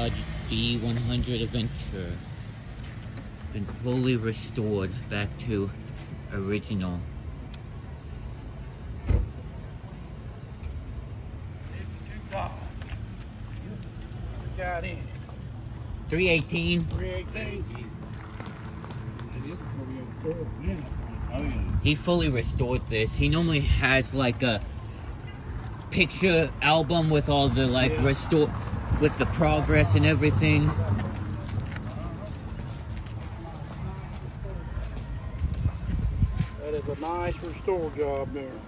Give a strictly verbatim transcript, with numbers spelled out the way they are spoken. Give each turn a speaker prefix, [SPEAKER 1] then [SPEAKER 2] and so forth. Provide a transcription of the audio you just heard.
[SPEAKER 1] Dodge D one hundred Adventurur. Been fully restored back to original.
[SPEAKER 2] Got in.
[SPEAKER 1] three eighteen.
[SPEAKER 2] three eighteen.
[SPEAKER 1] He fully restored this. He normally has like a picture album with all the like
[SPEAKER 2] Yeah.
[SPEAKER 1] restore with the progress and everything.
[SPEAKER 2] That is a nice restore job there.